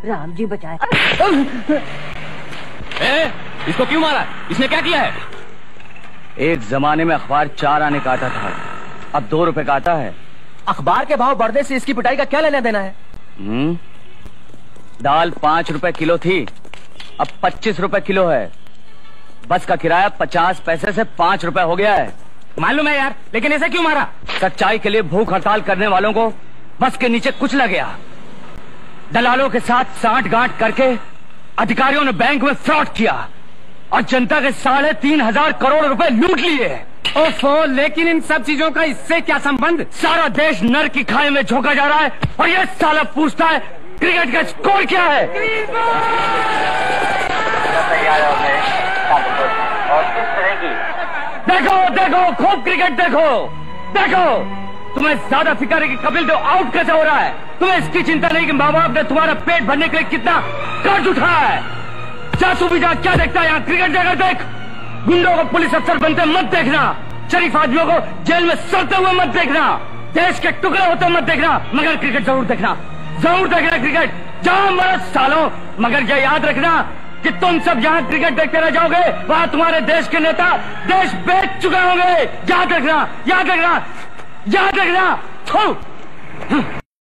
राम जी बचाए। इसको क्यों मारा? इसने क्या किया है? एक जमाने में अखबार 4 आने का आता था, अब 2 रुपए का आता है। अखबार के भाव बढ़ने से इसकी पिटाई का क्या लेना देना है? दाल 5 रुपए किलो थी, अब 25 रुपए किलो है। बस का किराया 50 पैसे से 5 रुपए हो गया है। मालूम है यार, लेकिन ऐसे क्यों मारा? सच्चाई के लिए भूख हड़ताल करने वालों को बस के नीचे कुचला गया। दलालों के साथ सांठ-गांठ करके अधिकारियों ने बैंक में फ्रॉड किया और जनता के 3,500 करोड़ रुपए लूट लिए। ओफो, लेकिन इन सब चीजों का इससे क्या संबंध? सारा देश नर की खाई में झोंका जा रहा है और ये साला पूछता है क्रिकेट का स्कोर क्या है। देखो देखो, खूब क्रिकेट देखो देखो। तुम्हें ज्यादा फिक्र है कि कपिल देव आउट कैसे हो रहा है, तुम्हें इसकी चिंता नहीं कि माँ बाप ने तुम्हारा पेट भरने के लिए कितना कर्ज उठाया है। जासू भी जा, क्या देखता है यहाँ? क्रिकेट देखकर देख। गुंडों को पुलिस अफसर बनते मत देखना, शरीफ आदमियों को जेल में सड़ते हुए मत देखना, देश के टुकड़े होते मत देखना, मगर क्रिकेट जरूर देखना, जरूर देखना क्रिकेट। जहां मरो सालों, मगर ये याद रखना कि तुम सब जहां क्रिकेट देखते रह जाओगे वहां तुम्हारे देश के नेता देश बेच चुके होंगे। याद रखना, याद रखना, याद रखना।